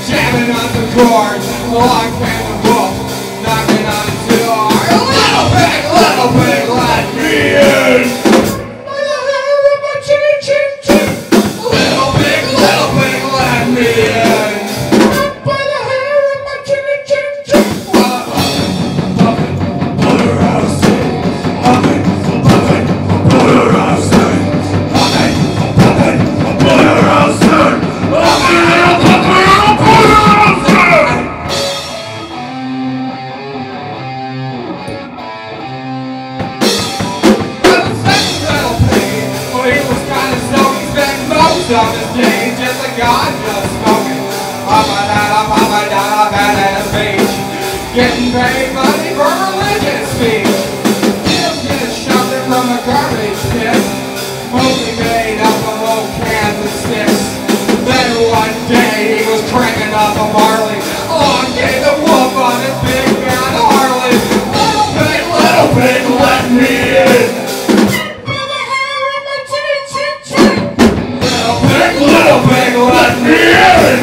jamming on the chords. Along came the wolf, knocking on the door. Little pig, let me in. Little pig, let me in. By the hair of my chinny chin chin. Porterhouse, puppet, Porterhouse, puppet, Porterhouse, on the stage, just a god just smoking. Up and down, badass beach. Getting paid money for religious speech. Him get shoved in from a garbage pit. Mostly made up of old cans and sticks. Then one day he was cranking up a Marley. Along came the wolf on his big bad Harley. Little pig, let me in. Little pig, let me in!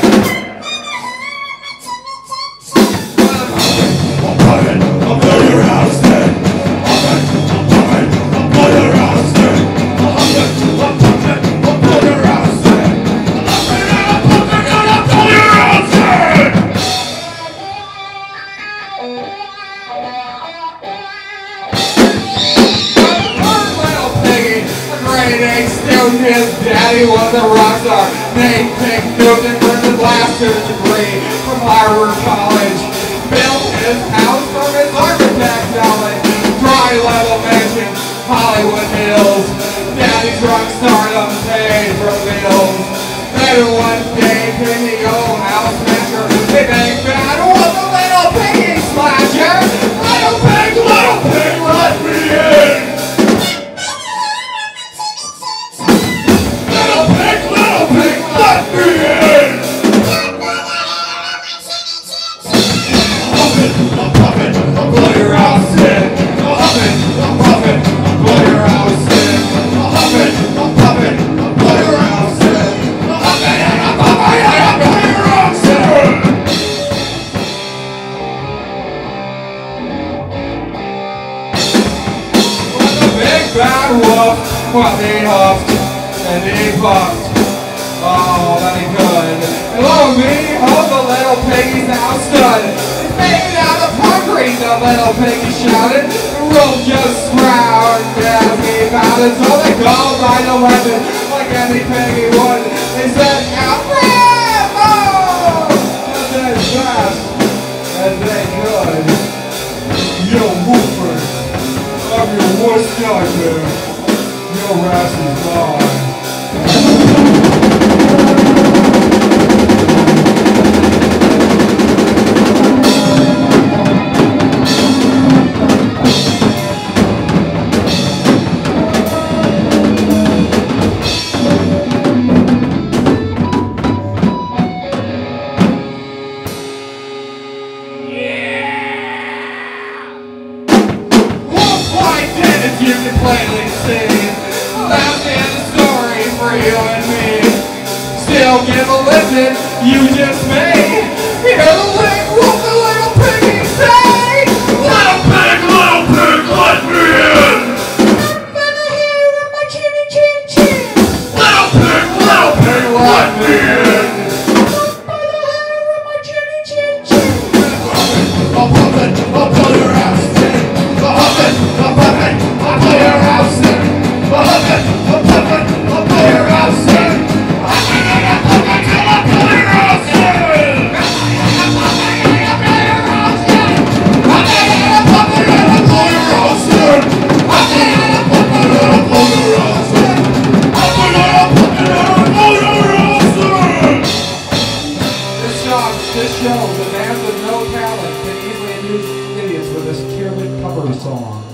I'll blow your house then! I'll blow your house then! I'll blow your house then! I'll blow your house then! Little piggy, a grade 8 student, his daddy was a rock star. Named Pig Newton earned his master's degree from Harvard College. Built his house from his architect knowledge. Dry level mansion, Hollywood Hills. Daddy's rock stardom paid for bills. Then one day came the old house master. They big bad was a little piggy slasher. Little pig, let me in. Bad wolf, well he huffed and he puffed all that he could. And lo and behold, the little piggy's house stood. It's made out of concrete, the little piggy shouted. The roof just scrounged as he pounded. So they called 911 like any piggy would. They said, Alfred, oh! Just as fast as they could. Yo, Wolford, I'm your worst nightmare. Your ass is gone. You can plainly see that's the end of the story for you and me. Still give a listen, you just may hear the little wolf, the little piggy say, Little pig, let me in. By the hair of my chinny chin chin. Little pig, let me in. By the hair of my chinny chin chin. I'll blow your house in. I'll blow your house in. I'll blow your house in. This show, the man with no talent, can easily induce idiots with a securely cover song.